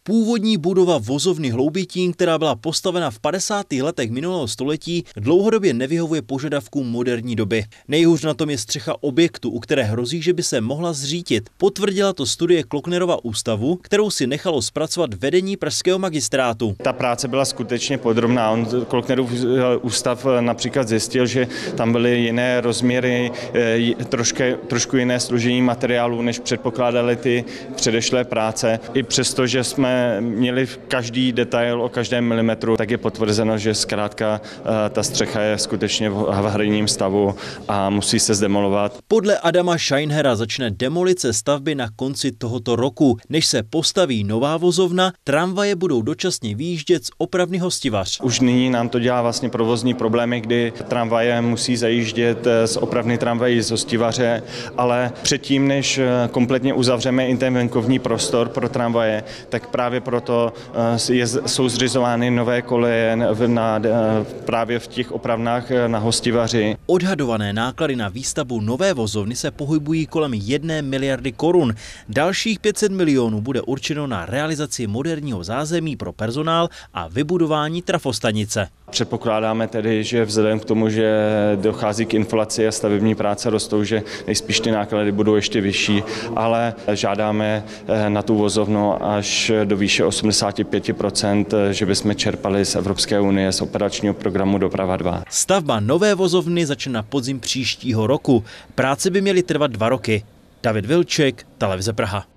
Původní budova vozovny Hloubětín, která byla postavena v 50. letech minulého století, dlouhodobě nevyhovuje požadavkům moderní doby. Nejhůř na tom je střecha objektu, u které hrozí, že by se mohla zřítit. Potvrdila to studie Klocknerova ústavu, kterou si nechalo zpracovat vedení pražského magistrátu. Ta práce byla skutečně podrobná. Klocknerův ústav například zjistil, že tam byly jiné rozměry, trošku jiné složení materiálů, než předpokládaly ty předešlé práce. I přesto, že jsme měli každý detail o každém milimetru, tak je potvrzeno, že zkrátka ta střecha je skutečně v havarijním stavu a musí se zdemolovat. Podle Adama Scheinhera začne demolice stavby na konci tohoto roku. Než se postaví nová vozovna, tramvaje budou dočasně vyjíždět z opravny Hostivař. Už nyní nám to dělá vlastně provozní problémy, kdy tramvaje musí zajíždět z opravny tramvají z Hostivaře, ale předtím, než kompletně uzavřeme i ten venkovní prostor pro tramvaje, tak právě proto jsou zřizovány nové koleje právě v těch opravnách na Hostivaři. Odhadované náklady na výstavbu nové vozovny se pohybují kolem 1 miliardy korun. Dalších 500 milionů bude určeno na realizaci moderního zázemí pro personál a vybudování trafostanice. Předpokládáme tedy, že vzhledem k tomu, že dochází k inflaci a stavební práce rostou, že nejspíš ty náklady budou ještě vyšší, ale žádáme na tu vozovnu až do výše 85%, že bychom čerpali z Evropské unie z operačního programu Doprava 2. Stavba nové vozovny začne na podzim příštího roku. Práce by měly trvat 2 roky. David Vilček, Televize Praha.